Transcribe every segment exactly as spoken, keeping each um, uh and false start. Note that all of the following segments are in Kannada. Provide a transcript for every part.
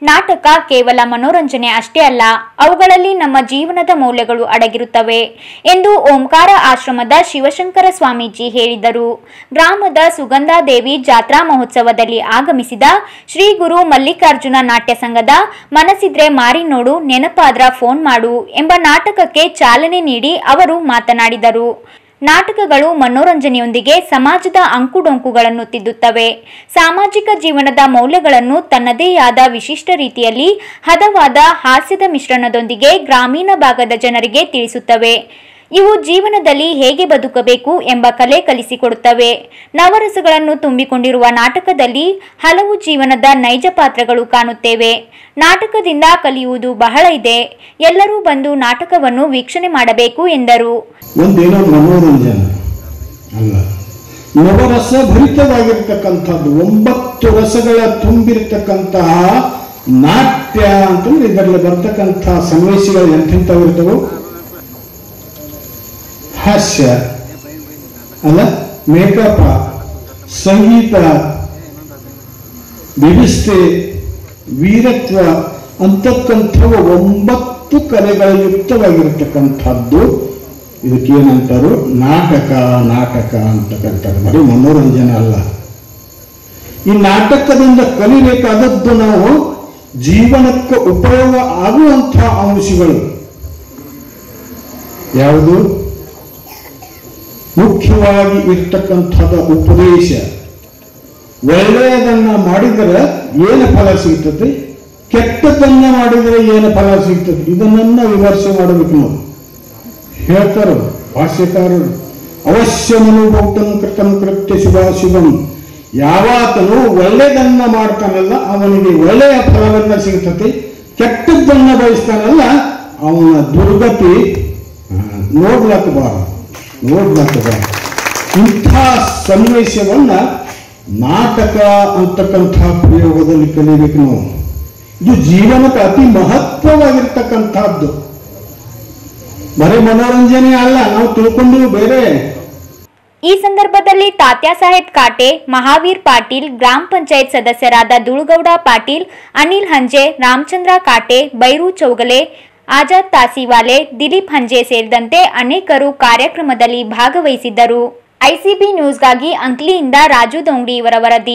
ನಾಟಕ ಕೇವಲ ಮನೋರಂಜನೆ ಅಷ್ಟೇ ಅಲ್ಲ, ಅವುಗಳಲ್ಲಿ ನಮ್ಮ ಜೀವನದ ಮೌಲ್ಯಗಳು ಅಡಗಿರುತ್ತವೆ ಎಂದು ಓಂಕಾರ ಆಶ್ರಮದ ಶಿವಶಂಕರ ಸ್ವಾಮೀಜಿ ಹೇಳಿದರು. ಗ್ರಾಮದ ಸುಗಂಧಾದೇವಿ ಜಾತ್ರಾ ಮಹೋತ್ಸವದಲ್ಲಿ ಆಗಮಿಸಿದ ಶ್ರೀ ಗುರು ಮಲ್ಲಿಕಾರ್ಜುನ ನಾಟ್ಯ ಸಂಘದ ಮನಸಿದ್ರೆ ಮಾರಿ ನೋಡು ನೆನಪಾದ್ರ ಫೋನ್ ಮಾಡು ಎಂಬ ನಾಟಕಕ್ಕೆ ಚಾಲನೆ ನೀಡಿ ಅವರು ಮಾತನಾಡಿದರು. ನಾಟಕಗಳು ಮನೋರಂಜನೆಯೊಂದಿಗೆ ಸಮಾಜದ ಅಂಕುಡೊಂಕುಗಳನ್ನು ತಿದ್ದುತ್ತವೆ. ಸಾಮಾಜಿಕ ಜೀವನದ ಮೌಲ್ಯಗಳನ್ನು ತನ್ನದೇ ಆದ ವಿಶಿಷ್ಟ ರೀತಿಯಲ್ಲಿ ಹದವಾದ ಹಾಸ್ಯದ ಮಿಶ್ರಣದೊಂದಿಗೆ ಗ್ರಾಮೀಣ ಭಾಗದ ಜನರಿಗೆ ತಿಳಿಸುತ್ತವೆ. ಇವು ಜೀವನದಲ್ಲಿ ಹೇಗೆ ಬದುಕಬೇಕು ಎಂಬ ಕಲೆ ಕಲಿಸಿಕೊಡುತ್ತವೆ. ನವರಸಗಳನ್ನು ತುಂಬಿಕೊಂಡಿರುವ ನಾಟಕದಲ್ಲಿ ಹಲವು ಜೀವನದ ನೈಜ ಪಾತ್ರಗಳು ಕಾಣುತ್ತೇವೆ. ನಾಟಕದಿಂದ ಕಲಿಯುವುದು ಬಹಳ ಇದೆ. ಎಲ್ಲರೂ ಬಂದು ನಾಟಕವನ್ನು ವೀಕ್ಷಣೆ ಮಾಡಬೇಕು ಎಂದರು. ಒಂದೇನೋ ಮನೋರಂಜನೆ ಅಲ್ಲ, ನವರಸ ಭರಿತವಾಗಿರ್ತಕ್ಕಂಥದ್ದು, ಒಂಬತ್ತು ರಸಗಳ ತುಂಬಿರ್ತಕ್ಕಂತಹ ನಾಟ್ಯ ಅಂತಂದ್ರೆ ಇದರಲ್ಲಿ ಬರ್ತಕ್ಕಂತಹ ಸನ್ನಿವೇಶಗಳು ಎಂಥೆಂಥವಿರ್ತವು. ಹಾಸ್ಯ ಅಲ್ಲ, ಮೇಕಪ್, ಸಂಗೀತ, ವ್ಯವಸ್ಥೆ, ವೀರತ್ವ ಅಂತಕ್ಕಂಥವು ಒಂಬತ್ತು ಕಲೆಗಳ ಯುಕ್ತವಾಗಿರ್ತಕ್ಕಂಥದ್ದು. ಇದಕ್ಕೇನಂತಾರು ನಾಟಕ. ನಾಟಕ ಅಂತಕ್ಕಂಥದ್ದು ಬರೀ ಮನೋರಂಜನೆ ಅಲ್ಲ. ಈ ನಾಟಕದಿಂದ ಕಲಿಬೇಕಾದದ್ದು ನಾವು ಜೀವನಕ್ಕೆ ಉಪಯೋಗ ಆಗುವಂತಹ ಅಂಶಗಳು ಯಾವುದು? ಮುಖ್ಯವಾಗಿ ಇರ್ತಕ್ಕಂಥದ ಉಪದೇಶ. ಒಳ್ಳೆಯದನ್ನ ಮಾಡಿದರೆ ಏನು ಫಲ ಸಿಗ್ತದೆ, ಕೆಟ್ಟದನ್ನ ಮಾಡಿದರೆ ಏನು ಫಲ ಸಿಗ್ತದೆ, ಇದನ್ನ ವಿಮರ್ಶೆ ಮಾಡಬೇಕು. ನಾವು ಹೇಳ್ತಾರ ಭಾಷ್ಯಕಾರರು, ಅವಶ್ಯ ಮನೋಭೌತಂ ಕೃತಂ ಕೃತ್ಯ ಶುಭಾಶುಭಂ. ಯಾವಾತನು ಒಳ್ಳೆಯದನ್ನ ಮಾಡ್ತಾನಲ್ಲ ಅವನಿಗೆ ಒಳ್ಳೆಯ ಫಲವನ್ನ ಸಿಗ್ತದೆ, ಕೆಟ್ಟದ್ದನ್ನ ಬಯಸ್ತಾನಲ್ಲ ಅವನ ದುರ್ಗತಿ ನೋಡ್ಲಕ್ಕಬಾರದು ನೋಡ್ಲಕ್ಕಬಾರದು ಇಂಥ ಸನ್ನಿವೇಶವನ್ನ ನಾಟಕ ಅಂತಕ್ಕಂತಹ ಪ್ರಯೋಗದಲ್ಲಿ ಕಲಿಬೇಕು ನಾವು. ಇದು ಜೀವನಕ್ಕೆ ಅತಿ ಮಹತ್ವವಾಗಿರ್ತಕ್ಕಂಥದ್ದು. ಬರೀ ಮನೋರಂಜನೆ ಅಲ್ಲ, ನಾವು ತಿಳ್ಕೊಂಡಿವಿ ಬೇರೆ. ಈ ಸಂದರ್ಭದಲ್ಲಿ ತಾತ್ಯಾ ಸಾಹೇಬ್ ಕಾಟೆ, ಮಹಾವೀರ್ ಪಾಟೀಲ್, ಗ್ರಾಮ ಪಂಚಾಯತ್ ಸದಸ್ಯರಾದ ದುಳುಗೌಡ ಪಾಟೀಲ್, ಅನಿಲ್ ಹಂಜೆ, ರಾಮಚಂದ್ರ ಕಾಟೆ, ಬೈರು ಚೌಗಲೆ, ಆಜಾದ್ ತಾಸಿವಾಲೆ, ದಿಲೀಪ್ ಹಂಜೆ ಸೇರಿದಂತೆ ಅನೇಕರು ಕಾರ್ಯಕ್ರಮದಲ್ಲಿ ಭಾಗವಹಿಸಿದ್ದರು. ಐಸಿಬಿ ನ್ಯೂಸ್ಗಾಗಿ ಅಂಕ್ಲಿಯಿಂದ ರಾಜು ದೊಂಗಡಿ ಇವರ ವರದಿ.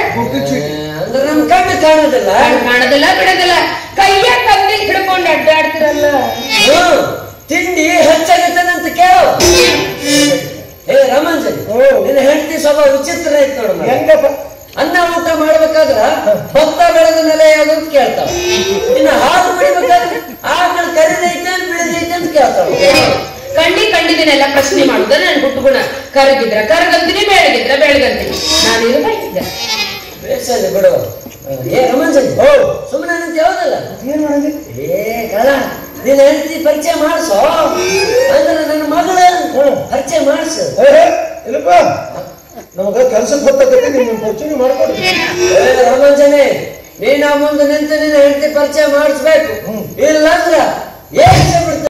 ತಿಂಡಿ ಹೆಚ್ಚಾಗತ್ತಂತ ಕೇಳು. ಏ ರಮಂಜನ್, ನಿನ್ನ ಹೆಂಡತಿ ಸ್ವಭಾವ ವಿಚಿತ್ರ ಐತ್ ನೋಡು. ಹೆಂಗಪ್ಪ ಅನ್ನ ಊಟ ಮಾಡ್ಬೇಕಾದ್ರ ಭತ್ತ ಬೆಳೆದ ನೆಲೆ ಯಾವ್ದು ಅಂತ ಕೇಳ್ತಾವ. ಇನ್ನು ಹಾಲು ಕುಡಿಬೇಕಾದ್ರೆ ಆಕಳ ಕರಿದೈತೆ ಅಂತ ಬಿಡದೈತೆ ಅಂತ ಕೇಳ್ತಾವ. ಕಂಡಿ ಕಂಡಿದ್ದೀನೆಲ್ಲ ಪ್ರಶ್ನೆ ಮಾಡುದ ನನ್ ಹುಟ್ಟುಗುಣ. ಕರಗಿದ್ರ ಕರಗಂತೀನಿ, ಬೆಳಗಿದ್ರ ಬೆಳಗಂತೀನಿ. ನಾನು ಇರಬೇಕಿದ್ದೆ ಬೇಸಲ್ಲಿ ಬಿಡುವ. ಏ ರಮಂಜನ್, ಓ ಸುಮ್ಮನೆ ಅಂತ ಯಾವ್ದಲ್ಲ ಏನ್ ಮಾಡೋದು? ಏ ಕಳ, ನಿನ್ನ ಹೆಂಡತಿ ಪರಿಚಯ ಮಾಡಿಸೋ ಅಂದ್ರೆ ನನ್ನ ಮಗಳ ಪರಿಚಯ ಮಾಡಿಸು. ಇಲ್ಲಪ್ಪ, ನಮಗ ಕೆಲ್ಸಕ್ಕೆ ಗೊತ್ತಾಗತ್ತೆ, ನಿಮ್ ಪರಿಚಯ ಮಾಡ್ಕೊಡಿ. ರಮಂಜನೆ, ನೀನ ಮುಂದೆ ನಿಂತು ನಿನ್ನ ಹೆಂಡತಿ ಪರಿಚಯ ಮಾಡಿಸ್ಬೇಕು. ಇಲ್ಲಂದ್ರ ಏನ್